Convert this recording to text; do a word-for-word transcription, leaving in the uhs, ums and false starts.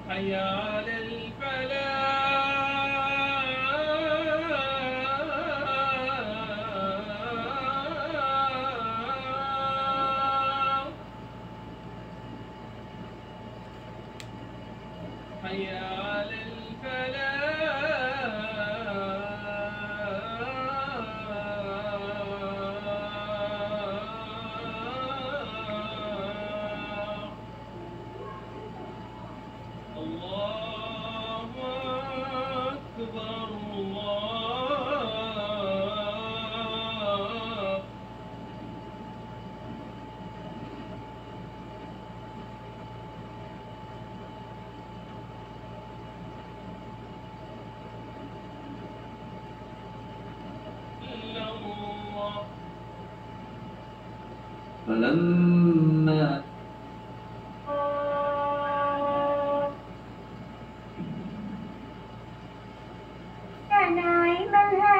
حي على الفلاح. حي على الفلاح. الله أكبر الله. إلا الله. فلما نعم الهادي